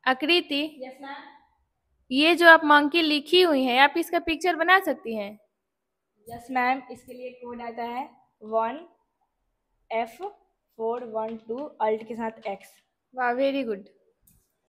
आकृति, yes ma'am. ये जो आप मंकी लिखी हुई हैं, आप इसका पिक्चर बना सकती हैं? यस मैम, इसके लिए कोड आता है 1F412 अल्ट के साथ X। वाह, वेरी गुड।